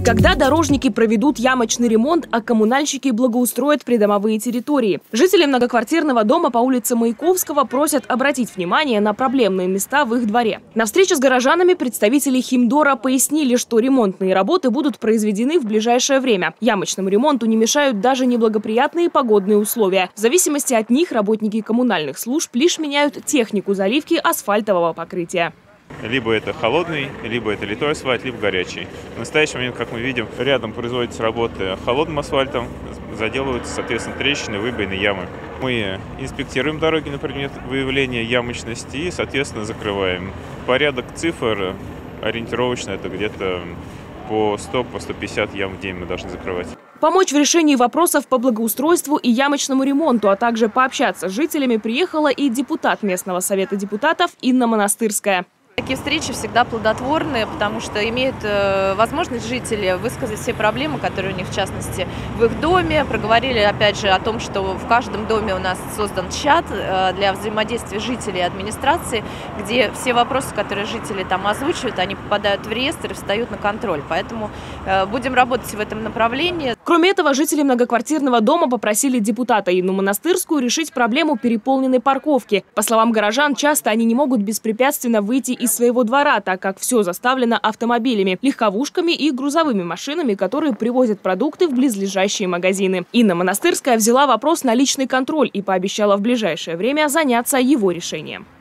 Когда дорожники проведут ямочный ремонт, а коммунальщики благоустроят придомовые территории? Жители многоквартирного дома по улице Маяковского просят обратить внимание на проблемные места в их дворе. На встрече с горожанами представители Химдора пояснили, что ремонтные работы будут произведены в ближайшее время. Ямочному ремонту не мешают даже неблагоприятные погодные условия. В зависимости от них работники коммунальных служб лишь меняют технику заливки асфальтового покрытия. Либо это холодный, либо это литой асфальт, либо горячий. В настоящий момент, как мы видим, рядом производятся работы холодным асфальтом, заделываются, соответственно, трещины, выбоины, ямы. Мы инспектируем дороги на предмет выявления ямочности и, соответственно, закрываем. Порядок цифр ориентировочно это где-то по 100-150 ям в день мы должны закрывать. Помочь в решении вопросов по благоустройству и ямочному ремонту, а также пообщаться с жителями приехала и депутат местного совета депутатов Инна Монастырская. Такие встречи всегда плодотворные, потому что имеют возможность жители высказать все проблемы, которые у них, в частности, в их доме. Проговорили, опять же, о том, что в каждом доме у нас создан чат для взаимодействия жителей и администрации, где все вопросы, которые жители там озвучивают, они попадают в реестр и встают на контроль. Поэтому будем работать в этом направлении. Кроме этого, жители многоквартирного дома попросили депутата Инну Монастырскую решить проблему переполненной парковки. По словам горожан, часто они не могут беспрепятственно выйти из своего двора, так как все заставлено автомобилями, легковушками и грузовыми машинами, которые привозят продукты в близлежащие магазины. Инна Монастырская взяла вопрос на личный контроль и пообещала в ближайшее время заняться его решением.